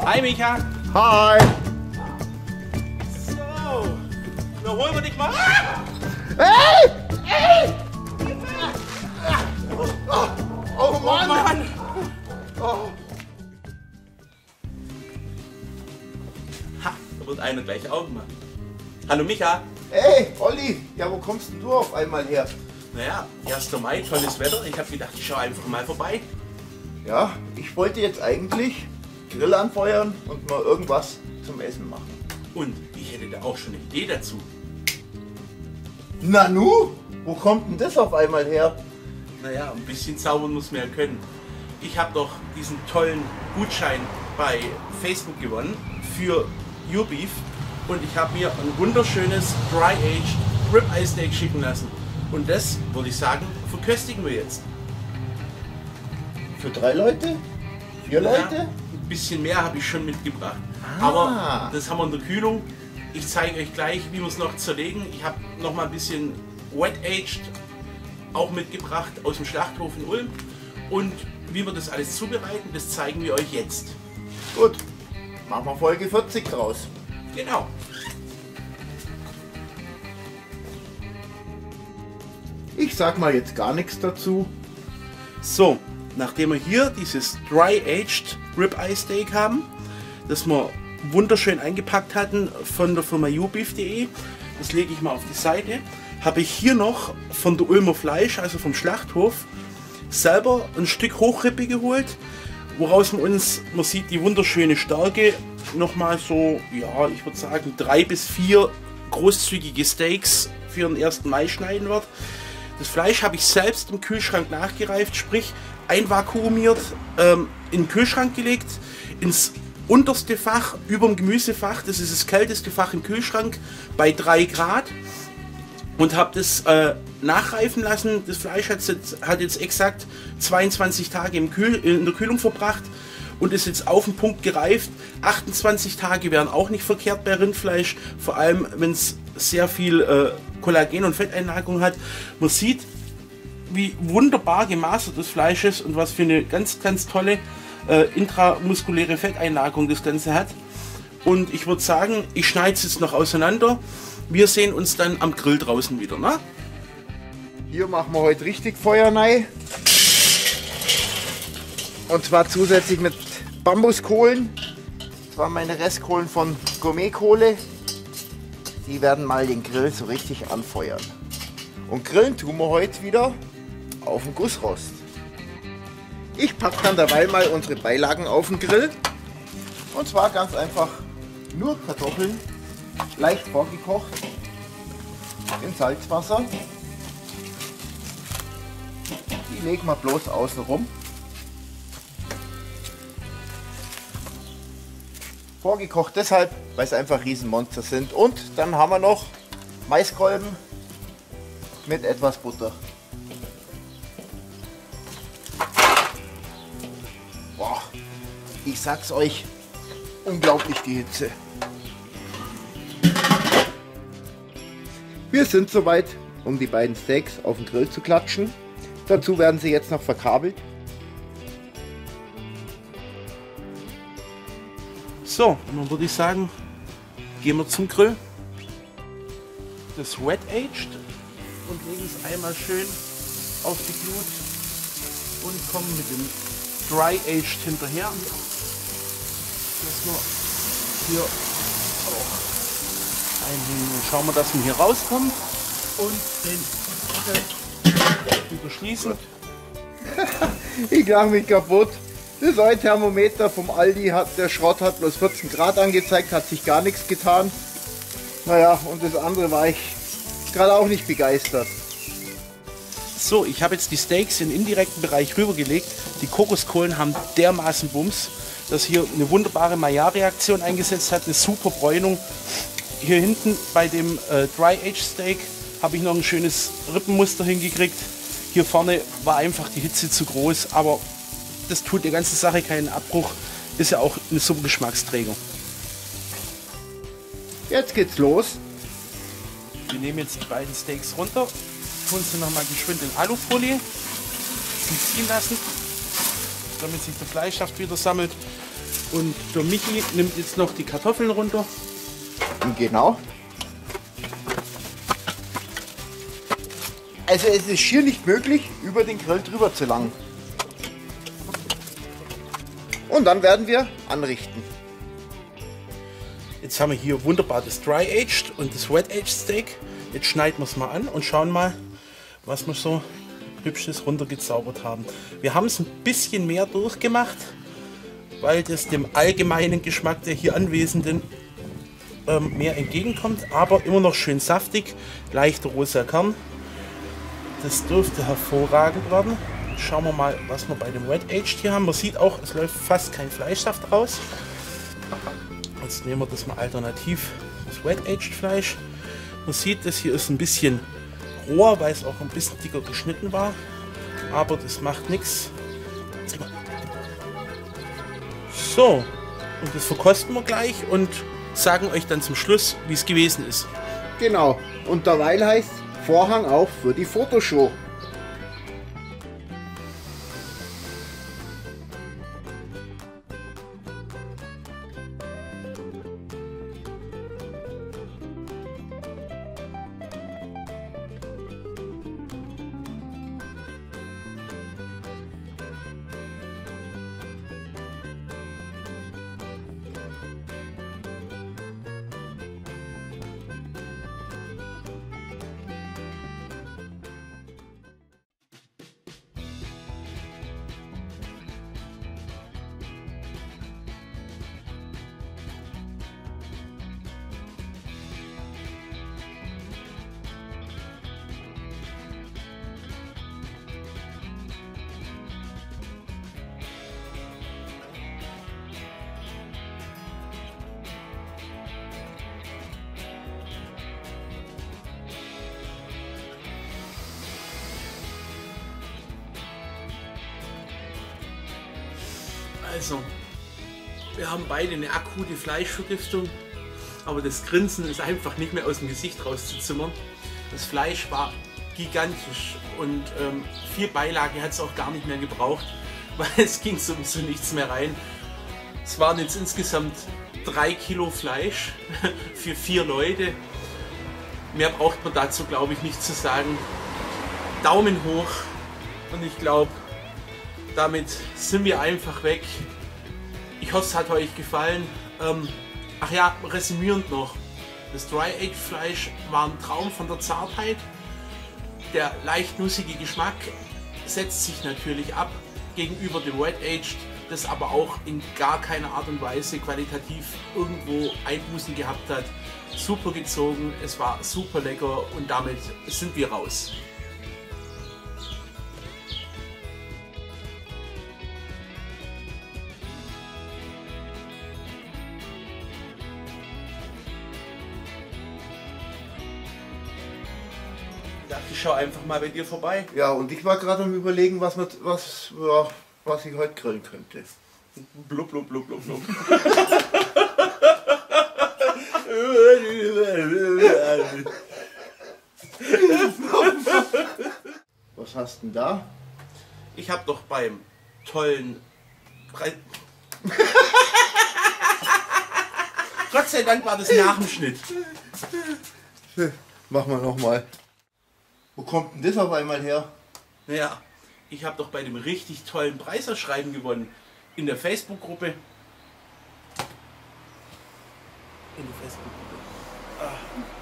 Hi Micha. Hi. So, dann holen wir dich mal. Hey! Hey! Oh Mann! Mann. Oh. Ha, da wird einer gleich Augen machen. Hallo Micha. Hey, Olli! Ja, wo kommst denn du auf einmal her? Naja, 1. Mai, tolles Wetter. Ich habe gedacht, ich schaue einfach mal vorbei. Ja, ich wollte jetzt eigentlich Grill anfeuern und mal irgendwas zum Essen machen. Und ich hätte da auch schon eine Idee dazu. Nanu? Wo kommt denn das auf einmal her? Naja, ein bisschen zaubern muss man ja können. Ich habe doch diesen tollen Gutschein bei Facebook gewonnen für Your Beef und ich habe mir ein wunderschönes Dry-Aged Rib-Eye Steak schicken lassen. Und das, würde ich sagen, verköstigen wir jetzt. Für 3 Leute? 4 Naja, Leute? ein bisschen mehr habe ich schon mitgebracht. Ah. Aber das haben wir in der Kühlung. Ich zeige euch gleich, wie wir es noch zerlegen. Ich habe noch mal ein bisschen Wet-Aged auch mitgebracht aus dem Schlachthof in Ulm. Und wie wir das alles zubereiten, das zeigen wir euch jetzt. Gut, machen wir Folge 40 draus. Genau. Ich sag mal jetzt gar nichts dazu. So, nachdem wir hier dieses Dry-Aged Rib-Eye Steak haben, das wir wunderschön eingepackt hatten von der Firma youbeef.de, das lege ich mal auf die Seite, habe ich hier noch von der Ulmer Fleisch, also vom Schlachthof, selber ein Stück Hochrippe geholt, woraus man sieht die wunderschöne Stärke, nochmal so, ja, ich würde sagen 3 bis 4 großzügige Steaks für den 1. Mai schneiden wird. Das Fleisch habe ich selbst im Kühlschrank nachgereift, sprich einvakuumiert, in den Kühlschrank gelegt, ins unterste Fach über dem Gemüsefach, das ist das kälteste Fach im Kühlschrank, bei 3 Grad und habe das nachreifen lassen. Das Fleisch hat jetzt exakt 22 Tage in der Kühlung verbracht und ist jetzt auf den Punkt gereift. 28 Tage wären auch nicht verkehrt bei Rindfleisch, vor allem wenn es sehr viel Kollagen- und Fetteinlagerung hat. Man sieht, wie wunderbar gemastert das Fleisch ist und was für eine ganz, ganz tolle intramuskuläre Fetteinlagerung das Ganze hat. Und ich würde sagen, ich schneide es jetzt noch auseinander. Wir sehen uns dann am Grill draußen wieder, ne? Hier machen wir heute richtig Feuer rein. Und zwar zusätzlich mit Bambuskohlen. Das waren meine Restkohlen von Gourmetkohle. Die werden mal den Grill so richtig anfeuern. Und grillen tun wir heute wieder auf dem Gussrost. Ich packe dann dabei mal unsere Beilagen auf den Grill. Und zwar ganz einfach nur Kartoffeln, leicht vorgekocht in Salzwasser. Die legen wir bloß außen rum. Vorgekocht deshalb, weil es einfach Riesenmonster sind. Und dann haben wir noch Maiskolben mit etwas Butter. Boah, ich sag's euch, unglaublich die Hitze. Wir sind soweit, um die beiden Steaks auf den Grill zu klatschen. Dazu werden sie jetzt noch verkabelt. So, und dann würde ich sagen, gehen wir zum Grill. Das Wet-Aged und legen es einmal schön auf die Glut und kommen mit dem Dry-Aged hinterher. Dass wir hier auch einhängen. Dann schauen wir, dass wir hier rauskommen und den Deckel überschließen. Ich lache mich kaputt. Das neue Thermometer vom Aldi, der Schrott hat bloß 14 Grad angezeigt, hat sich gar nichts getan. Naja, und das andere war ich gerade auch nicht begeistert. So, ich habe jetzt die Steaks in den indirekten Bereich rübergelegt. Die Kokoskohlen haben dermaßen Bums, dass hier eine wunderbare Maillard-Reaktion eingesetzt hat, eine super Bräunung. Hier hinten bei dem Dry-Aged Steak habe ich noch ein schönes Rippenmuster hingekriegt. Hier vorne war einfach die Hitze zu groß, aber das tut der ganzen Sache keinen Abbruch. Ist ja auch eine super Geschmacksträger. Jetzt geht's los. Wir nehmen jetzt die beiden Steaks runter, tun sie nochmal geschwind in Alufolie und ziehen lassen, damit sich der Fleischsaft wieder sammelt. Und der Michi nimmt jetzt noch die Kartoffeln runter. Genau. Also es ist schier nicht möglich, über den Grill drüber zu langen. Und dann werden wir anrichten. Jetzt haben wir hier wunderbar das Dry Aged und das Wet Aged Steak. Jetzt schneiden wir es mal an und schauen mal, was wir so Hübsches runtergezaubert haben. Wir haben es ein bisschen mehr durchgemacht, weil das dem allgemeinen Geschmack der hier Anwesenden mehr entgegenkommt, aber immer noch schön saftig, leichter rosa Kern. Das dürfte hervorragend werden. Schauen wir mal, was wir bei dem Wet Aged hier haben. Man sieht auch, es läuft fast kein Fleischsaft raus. Jetzt nehmen wir das mal alternativ, das Wet Aged Fleisch. Man sieht, das hier ist ein bisschen roher, weil es auch ein bisschen dicker geschnitten war. Aber das macht nichts. So, und das verkosten wir gleich und sagen euch dann zum Schluss, wie es gewesen ist. Genau. Und derweil heißt Vorhang auf für die Fotoshow. Also, wir haben beide eine akute Fleischvergiftung, aber das Grinsen ist einfach nicht mehr aus dem Gesicht rauszuzimmern. Das Fleisch war gigantisch und viel Beilage hat es auch gar nicht mehr gebraucht, weil es ging sowieso nichts mehr rein. Es waren jetzt insgesamt 3 Kilo Fleisch für 4 Leute. Mehr braucht man dazu, glaube ich, nicht zu sagen. Daumen hoch und ich glaube, damit sind wir einfach weg. Ich hoffe, es hat euch gefallen. Ach ja, resümierend noch. Das Dry Aged Fleisch war ein Traum von der Zartheit. Der leicht nussige Geschmack setzt sich natürlich ab gegenüber dem Wet Aged, das aber auch in gar keiner Art und Weise qualitativ irgendwo Einbußen gehabt hat. Super gezogen, es war super lecker und damit sind wir raus. Ich schaue einfach mal bei dir vorbei. Ja, und ich war gerade am Überlegen, was ich heute grillen könnte. Blub, blub, blub, blub, blub. Was hast du denn da? Ich habe doch beim tollen Gott sei Dank war das nach dem Schnitt. Machen wir nochmal. Wo kommt denn das auf einmal her? Naja, ich habe doch bei dem richtig tollen Preisausschreiben gewonnen. In der Facebook-Gruppe. In der Facebook-Gruppe.